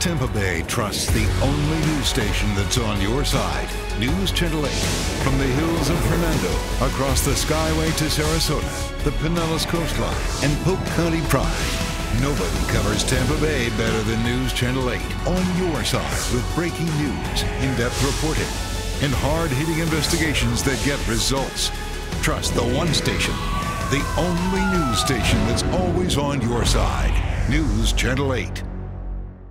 Tampa Bay trusts the only news station that's on your side. News Channel 8. From the hills of Hernando, across the Skyway to Sarasota, the Pinellas Coastline, and Polk County pride. Nobody covers Tampa Bay better than News Channel 8. On your side with breaking news, in-depth reporting, and hard-hitting investigations that get results. Trust the one station, the only news station that's always on your side. News Channel 8.